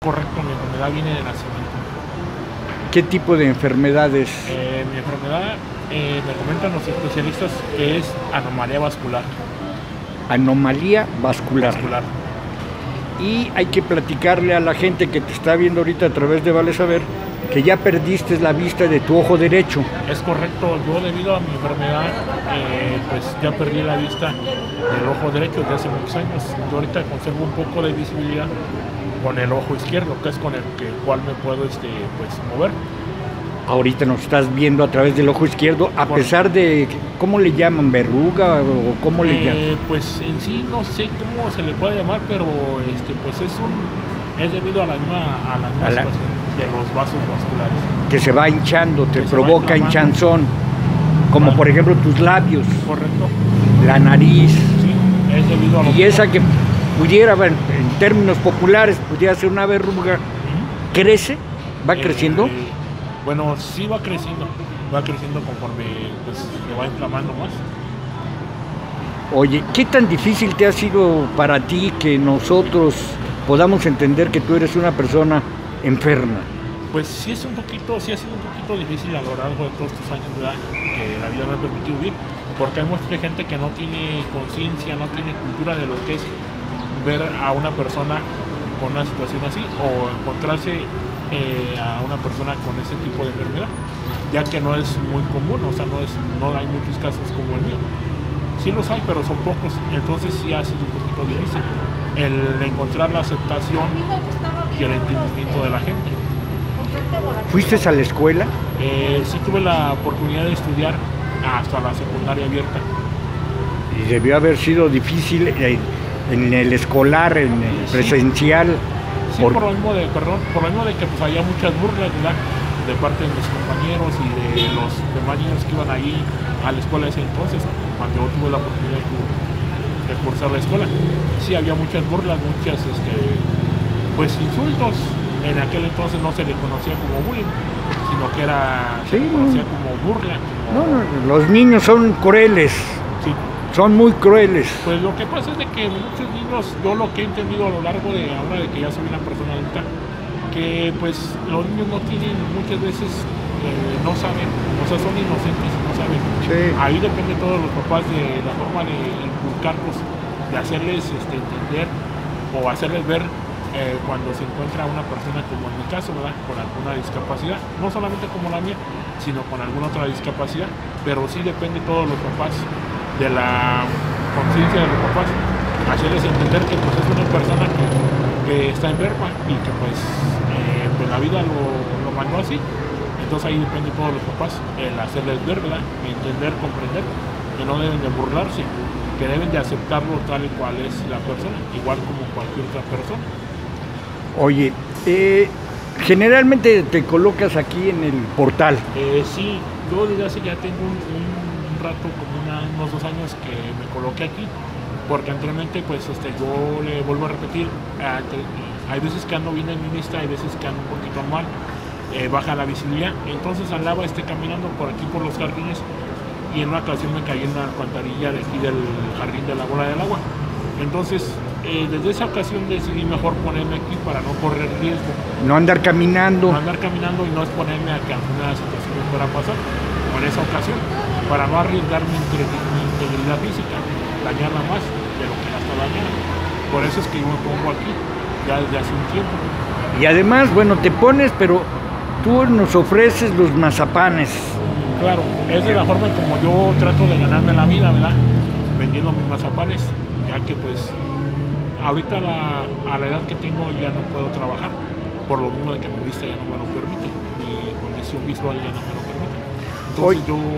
correcto, mi enfermedad viene de nacimiento. ¿Qué tipo de enfermedades? Mi enfermedad, me comentan los especialistas que es anomalía vascular. Anomalía vascular. Y hay que platicarle a la gente que te está viendo ahorita a través de Vale Saber que ya perdiste la vista de tu ojo derecho. Es correcto, yo debido a mi enfermedad, pues ya perdí la vista del ojo derecho desde hace muchos años. Yo ahorita conservo un poco de visibilidad con el ojo izquierdo, que es con el cual me puedo pues, mover. Ahorita nos estás viendo a través del ojo izquierdo, a pesar de, ¿cómo le llaman? ¿Verruga o cómo le llaman? Pues en sí no sé cómo se le puede llamar, pero pues es debido a la misma situación de los vasos vasculares. Que se va hinchando, te provoca hinchazón, como por ejemplo tus labios. Correcto. La nariz. Sí, es debido a lo y esa que pudiera, en términos populares, pudiera ser una verruga, ¿crece? ¿Va creciendo? Bueno, sí va creciendo conforme pues, se va inflamando más. Oye, ¿qué tan difícil te ha sido para ti que nosotros podamos entender que tú eres una persona enferma? Pues sí ha sido un poquito difícil a lo largo de todos estos años, ¿verdad?, que la vida me ha permitido vivir, porque hay mucha gente que no tiene conciencia, no tiene cultura de lo que es ver a una persona con una situación así o encontrarse a una persona con ese tipo de enfermedad, ya que no es muy común, o sea, no hay muchos casos como el mío. Sí los hay, pero son pocos, entonces sí ha sido un poquito difícil el encontrar la aceptación y el entendimiento de la gente. ¿Fuiste a la escuela? Sí tuve la oportunidad de estudiar hasta la secundaria abierta. Y debió haber sido difícil en el escolar, en el presencial. Sí, por lo mismo de que pues había muchas burlas, ¿verdad?, de parte de mis compañeros y de los demás niños que iban ahí a la escuela ese entonces, cuando yo tuve la oportunidad de cursar la escuela. Sí, había muchas burlas, pues insultos. En aquel entonces no se le conocía como bullying, sino que se le conocía como burla. No, los niños son crueles. Sí. Son muy crueles. Pues lo que pasa es de que muchos niños, yo lo que he entendido a lo largo de ahora de que ya soy una persona adulta, que pues los niños no tienen muchas veces, no saben, o sea, son inocentes y no saben. Sí. Ahí depende todos los papás de la forma de inculcarlos, de hacerles entender o hacerles ver cuando se encuentra una persona como en mi caso, ¿verdad?, con alguna discapacidad, no solamente como la mía, sino con alguna otra discapacidad, pero sí depende todos los papás, de la conciencia de los papás, hacerles entender que pues es una persona que está enferma y que pues la vida lo mandó así. Entonces ahí depende de todos los papás, el hacerles ver, ¿verdad?, entender, comprender que no deben de burlarse, que deben de aceptarlo tal y cual es la persona, igual como cualquier otra persona. Oye, generalmente te colocas aquí en el portal. Sí, yo desde hace ya tengo un rato, como unos 2 años que me coloqué aquí, porque anteriormente pues yo le vuelvo a repetir, hay veces que ando bien en mi vista, hay veces que ando un poquito mal, baja la visibilidad, entonces andaba caminando por aquí por los jardines y en una ocasión me caí en una alcantarilla de aquí del jardín de la Bola del Agua. Entonces desde esa ocasión decidí mejor ponerme aquí para no correr riesgo. No andar caminando. No andar caminando y no exponerme a que alguna situación me fuera a pasar con esa ocasión, para no arriesgar mi integridad física, dañarla más de lo que la está dañando. Por eso es que yo me pongo aquí ya desde hace un tiempo. Y además, bueno, te pones, pero tú nos ofreces los mazapanes. Claro, es de la forma como yo trato de ganarme la vida, ¿verdad?, vendiendo mis mazapanes, ya que pues ahorita a la edad que tengo ya no puedo trabajar, por lo mismo de que mi vista ya no me lo permite, mi condición visual ya no me lo permite. Entonces yo